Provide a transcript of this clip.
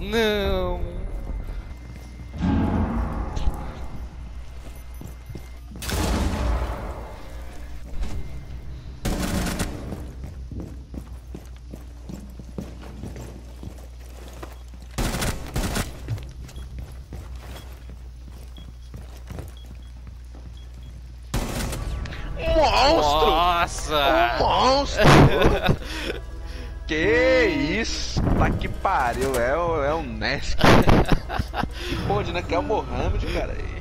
Não. Monstro! Nossa! Um monstro! Que isso? Tá que pariu, é um Nesk. Que porra de né? Que é o Mohamed, cara.